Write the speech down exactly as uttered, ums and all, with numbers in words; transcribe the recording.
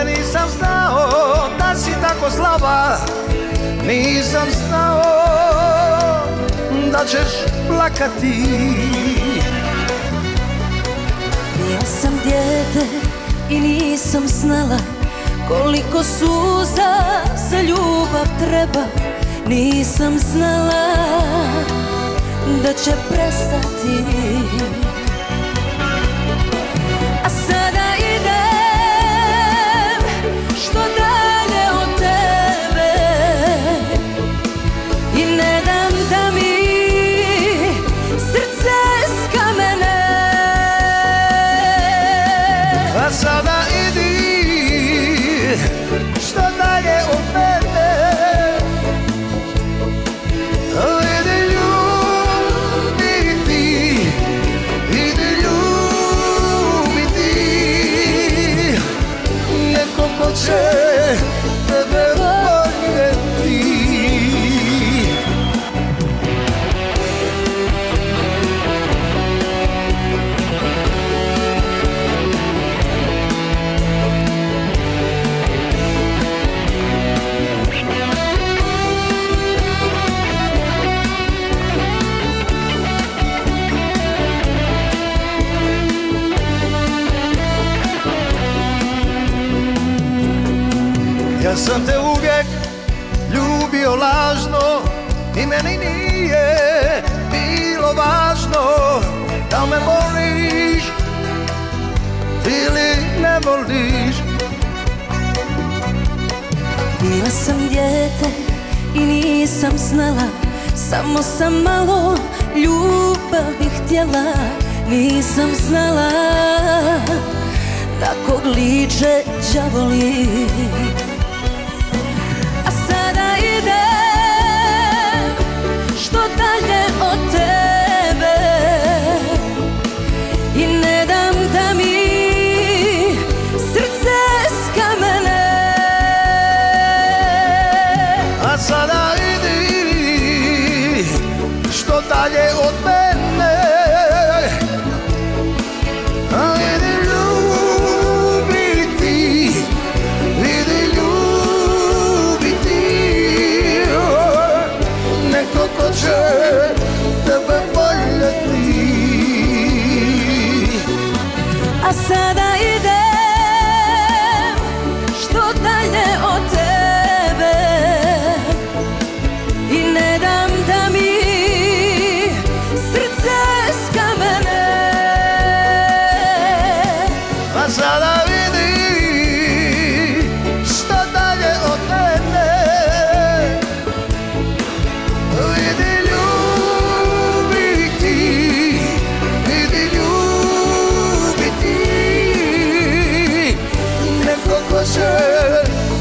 Nikad nisam znao da si tako slaba, nisam znao da ćeš plakati. Ja sam dijete i nisam znala koliko suza za ljubav treba. Nisam znala da će prestati. A sada idem što dalje od tebe i ne dam da mi srce skamene. A sada idi što dalje od mene, idi ljubiti, idi ljubiti neko ko će tebe voljeti. Ja sam te uvijek ljubio lažno i meni nije bilo važno da me voliš ili ne voliš. Bila sam dijete i nisam znala, samo sam malo ljubavi htjela. Nisam znala na kog liče đavoli. A sada idem što dalje od tebe i ne dam da mi srce skamene. A sada idi što dalje od mene, a idi ljubiti, idi ljubiti neko ko će tebe voljeti. A sada idem što dalje od tebe i ne dam da mi srce skamene. A sada vidi što dalje od mene, vidi ljubiti, vidi ljubiti neko ko će